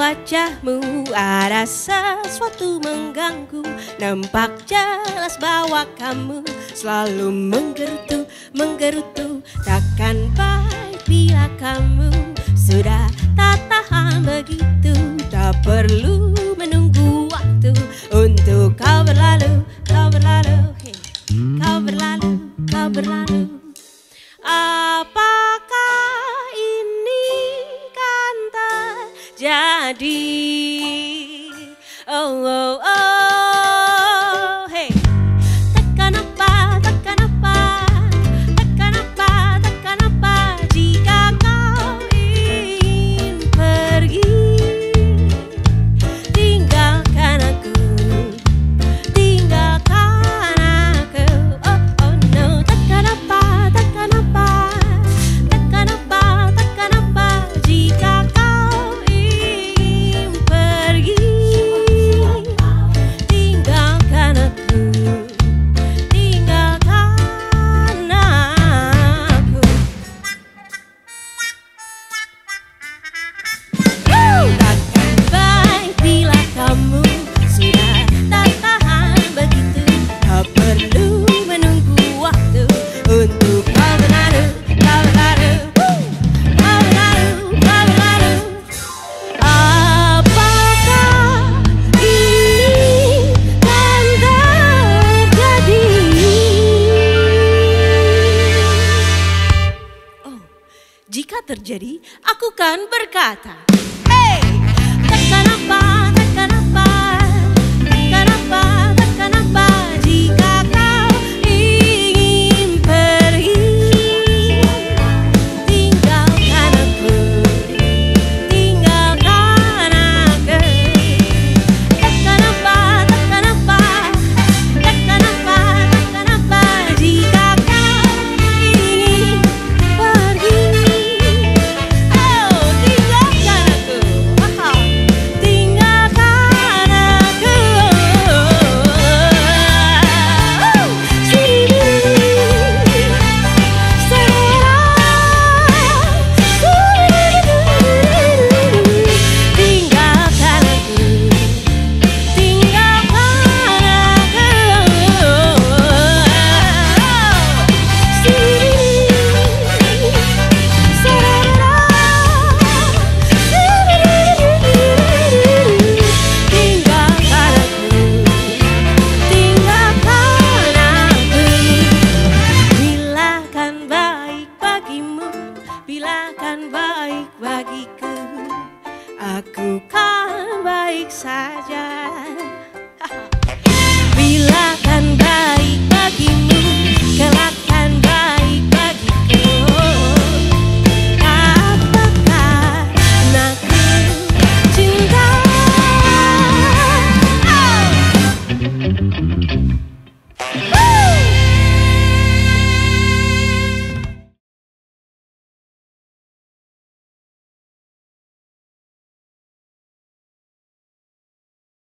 wajahmu ada sesuatu mengganggu. Nampak jelas bahwa kamu selalu menggerutu. Takkan baik bila kamu sudah tak tahan begitu. Tak perlu menunggu waktu untuk kau berlalu, hey. Kau berlalu. Apakah ini kan terjadi? Oh, hey. Takkan apa jika kau ingin pergi, tinggalkan aku. Oh no. Takkan apa jika kau ingin pergi, tinggalkan aku. Takkan baik bila kamu sudah tak tahan begitu. Tak perlu menunggu waktu untuk kau berlalu. Apakah ini kan terjadi? Oh, jika terjadi, aku kan berkata, hey, takkan apa jika kau ingin pergi, tinggalkan aku. Takkan apa jika kau ingin pergi, oh, tinggalkan aku. Bila kan baik bagiku, aku kan baik saja.